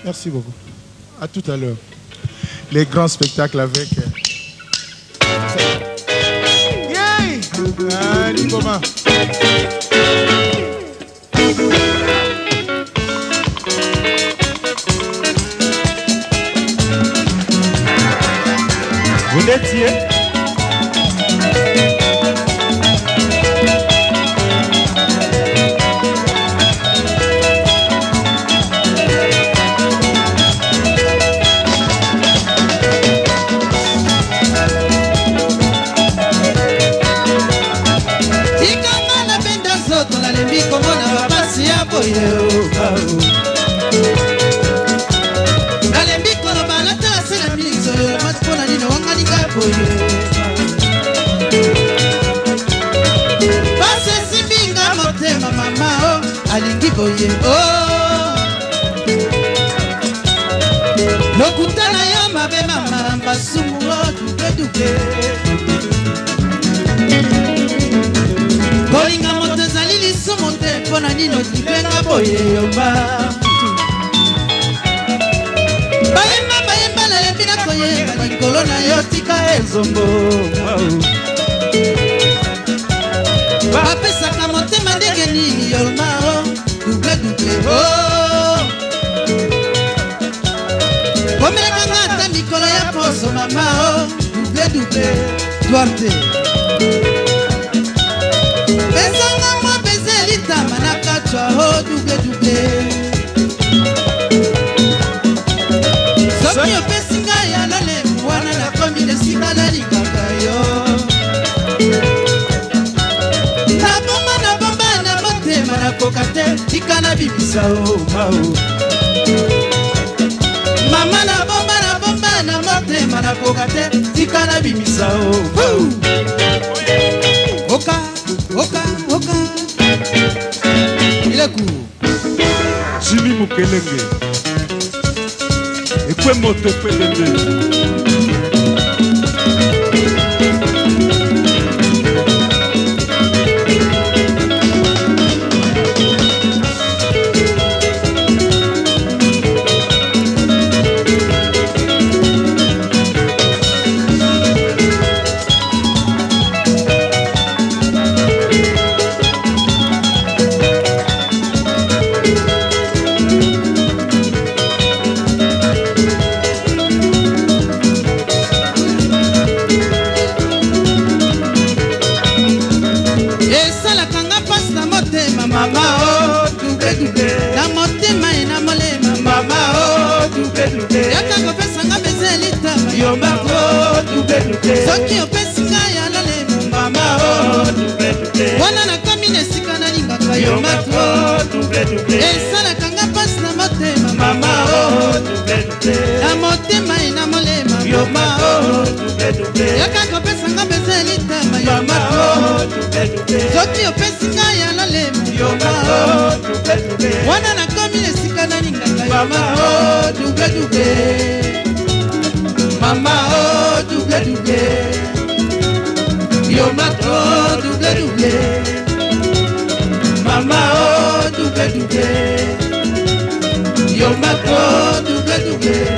Merci beaucoup. À tout à l'heure. Les grands spectacles avec... Yay! Allez, comment? Vous l'étiez? Boye oh Lokutana yo mabe mama mbasumu duke duke Bolinga moto zali lisumu te pona nino dibenga boye yomba Bayemba la yembina koye Nikolo na yo tika ezombo Bapesaka motema ndenge nini yomba double double oh Komela ngata mikolo ya poso mama oh double double Duarte Besanga mwa bezelita manaka chwa oh double double Soki opesinga ya lole mwana na komi de sika na likaka yo Na bomba na motema na kokate Tikana bibisa o mao Mama na bomba na motema na kokate Tikana bibisa o mao Oka Ileku Jimmy Mukelenge Ekwe moto pelende Soki opesinga ya lole mama oh wana na kamine sika na lingaka yo mato esala kanga pasi na motema mama oh na motema ina molema yo ma oh yaka kopesanga bezelita yo mato soki opesinga ya lole yo ma oh wana na kamine sika na lingaka yo mato double Mama oh double Yo mato double Mama oh double Yo mato double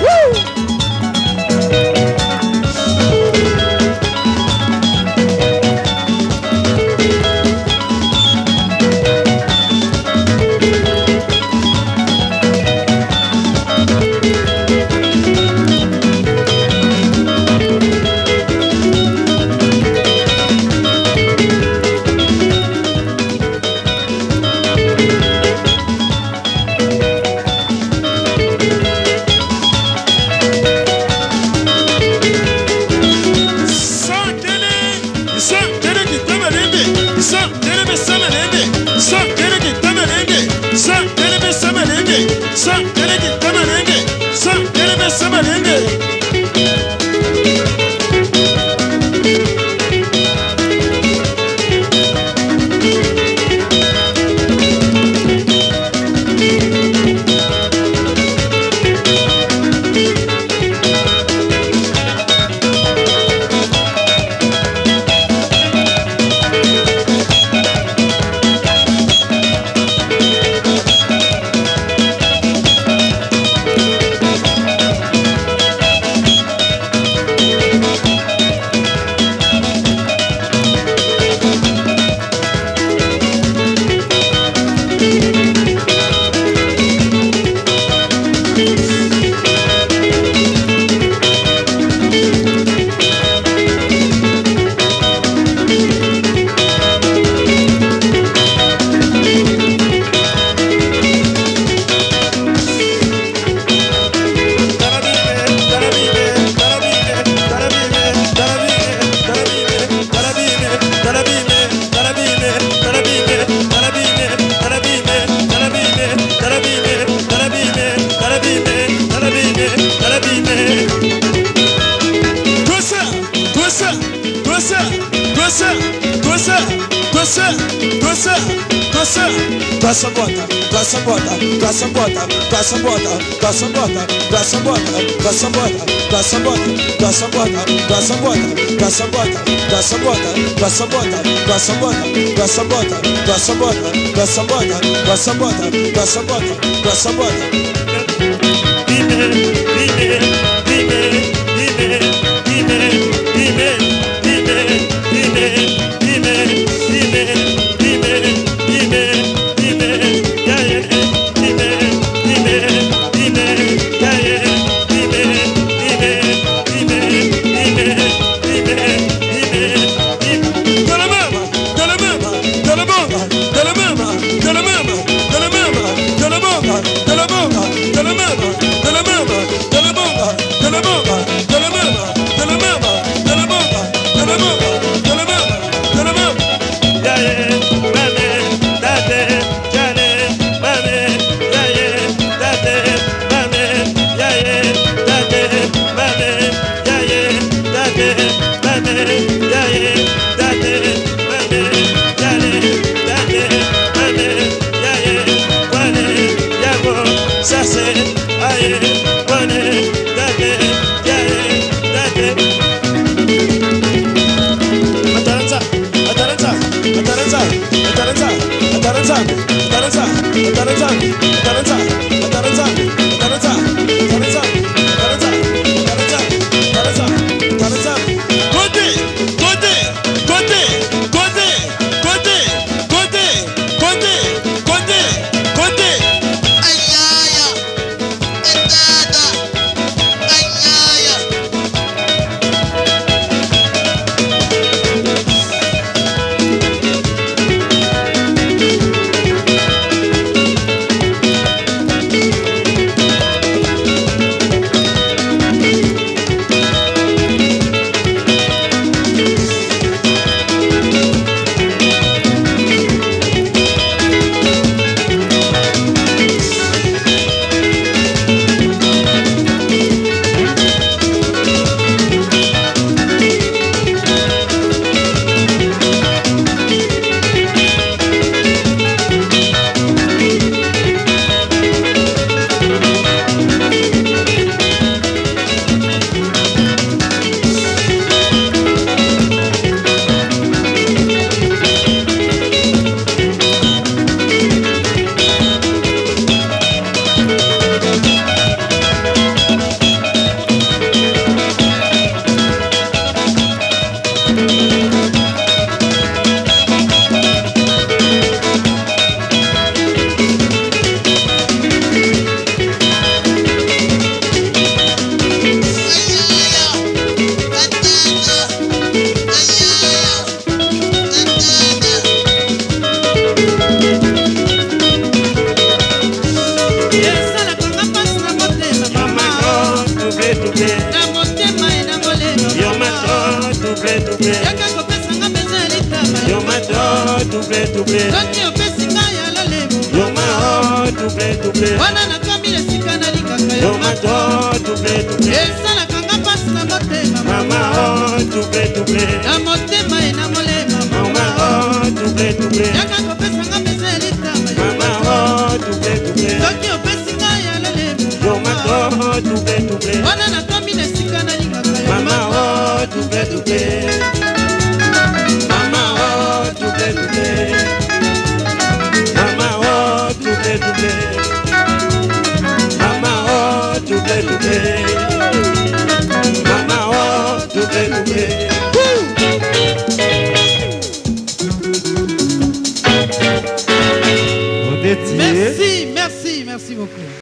Merci beaucoup.